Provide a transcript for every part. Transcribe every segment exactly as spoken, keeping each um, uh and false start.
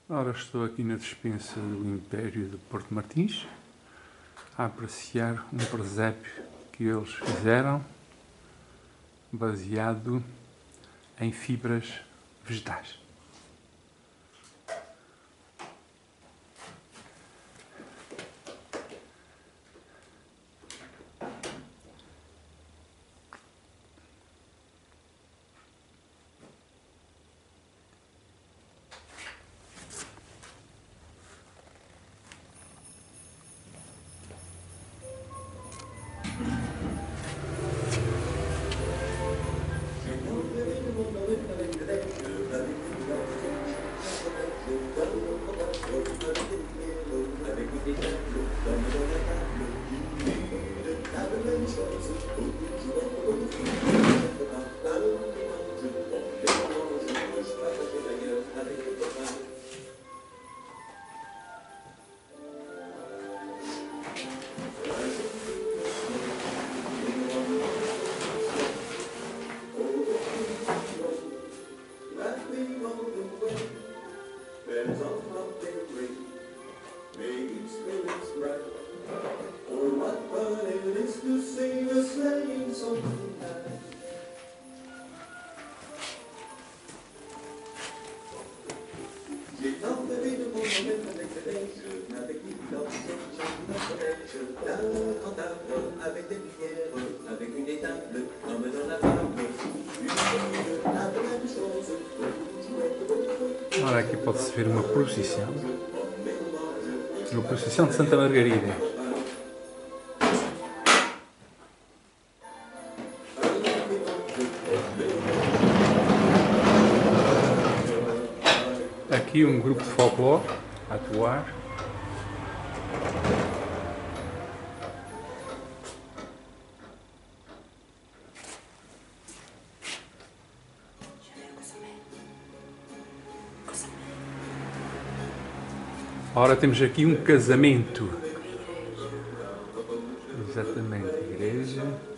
Ora, estou aqui na despensa do Império de Porto Martins a apreciar um presépio que eles fizeram baseado em fibras vegetais. Ora, aqui pode-se ver uma procissão, uma procissão de Santa Margarida. Aqui um grupo de folclore a atuar. Ora, temos aqui um casamento. Exatamente, igreja.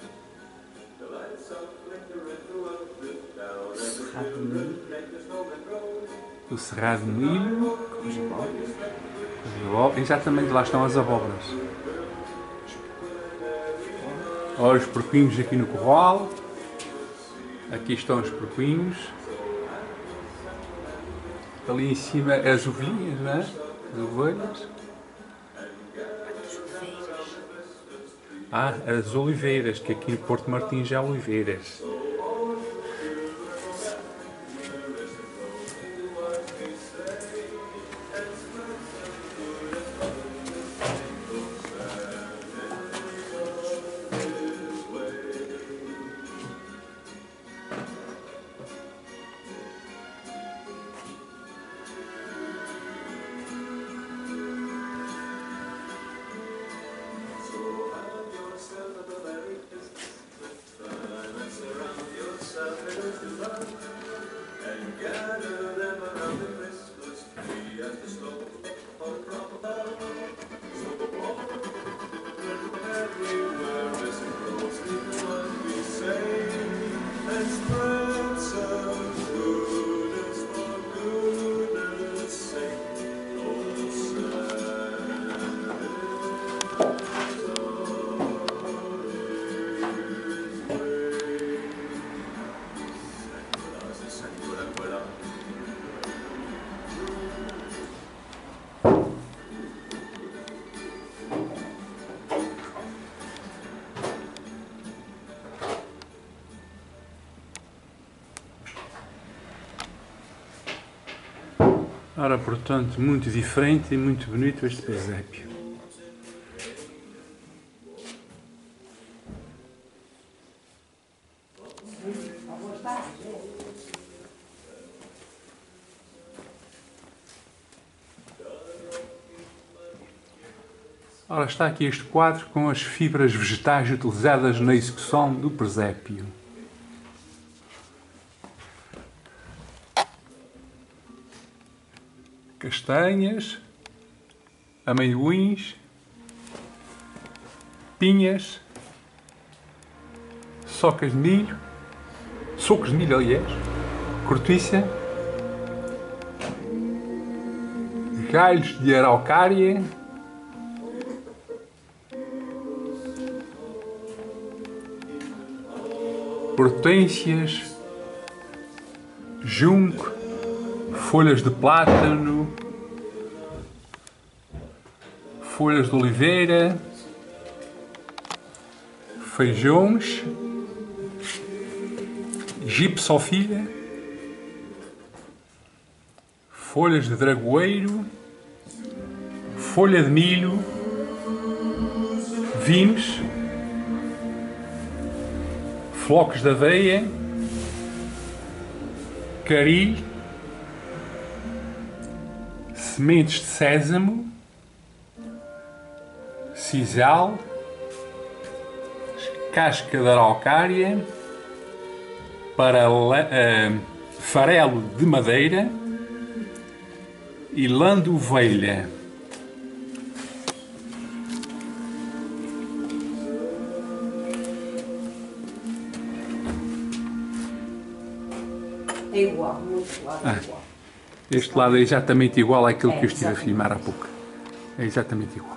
Cerrado de milho. O cerrado de milho. Com as abóboras. As abóboras. Exatamente, lá estão as abóboras. Olha os porquinhos aqui no curral. Aqui estão os porquinhos. Ali em cima as ovelhinhas, não é? As ovelhas. Ah, as oliveiras, que aqui em Porto Martins há oliveiras. Ora, portanto, muito diferente e muito bonito este presépio. Ora, está aqui este quadro com as fibras vegetais utilizadas na execução do presépio. Castanhas, amendoins, pinhas, socas de milho, socos de milho, aliás, cortiça, galhos de araucária, hortênsias, junco, folhas de plátano, folhas de oliveira, feijões, gipsofilha, folhas de dragoeiro, folha de milho, vinhos, flocos de aveia, caril, sementes de sésamo, sisal, casca de araucária, uh, farelo de madeira e lã de ovelha. É igual, muito lado Ah, igual. este lado é exatamente igual àquilo É, que eu estive a exatamente. filmar há pouco. É exatamente igual.